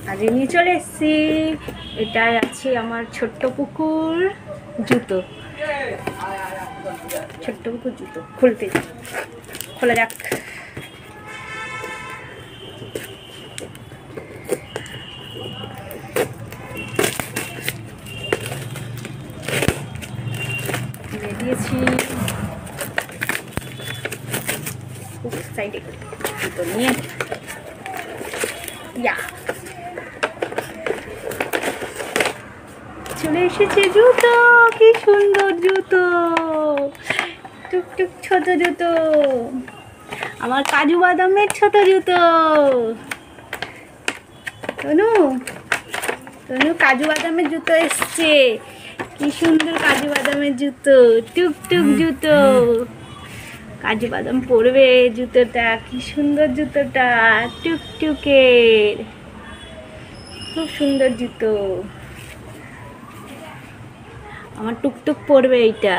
আজ নিয়ে চলে এসেছি। এটাই আছে আমার ছোট্ট পুকুর জুতো। ছোট্ট পুকুর জুতো খোলা যাক। দিয়েছি সাইডে জুতো নিয়ে চলে এসেছে জুতো। কি সুন্দর জুতো, টুকটুক ছোট জুতো, আমার কাজু বাদামের ছোট জুতো। তনু তনু কাজু বাদামের জুতো এসছে। কি সুন্দর কাজু বাদামের জুতো, টুকটুক জুতো। কাজু বাদাম পরবে জুতোটা। কি সুন্দর জুতোটা, টুকটুকের, খুব সুন্দর জুতো। আমার টুকটুক পরবে এইটা।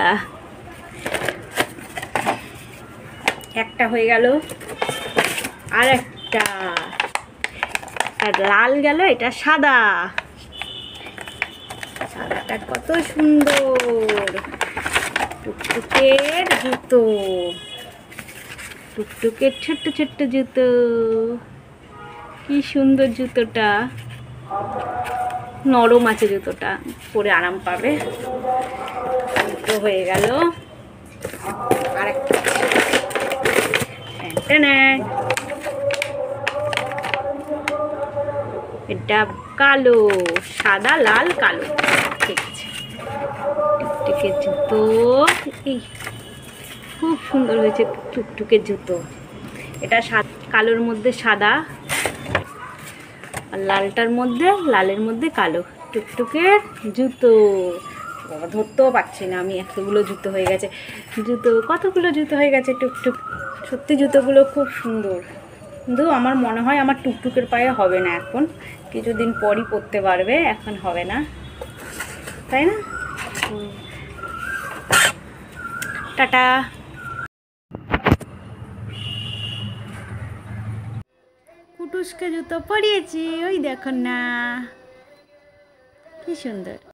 একটা হয়ে গেল, আর একটা লাল গেল, এটা সাদা। সাদাটা কত সুন্দর, টুকটুকের জুতো, টুকটুকের ছোট্ট ছোট্ট জুতো। কি সুন্দর জুতোটা, নরম আছে জুতোটা, পরে আরাম পাবে। জুতো হয়ে গেল, আর একটা এটা কালো, সাদা লাল কালো, ঠিক আছে। টুকটুকের জুতো, এই খুব সুন্দর হয়েছে টুকটুকের জুতো। এটা কালোর মধ্যে সাদা, আর লালের মধ্যে কালো, টুকটুকের জুতো। বাবা ধরতেও পারছি না আমি, এতগুলো জুতো হয়ে গেছে। কতগুলো জুতো হয়ে গেছে টুকটুক। সত্যি জুতোগুলো খুব সুন্দর, কিন্তু আমার মনে হয় আমার টুকটুকের পায়ে হবে না এখন, কিছুদিন পরই পরতে পারবে, এখন হবে না, তাই না? টাটা। কুটুসকে জুতো পরিয়েছি, ওই দেখো না কি সুন্দর।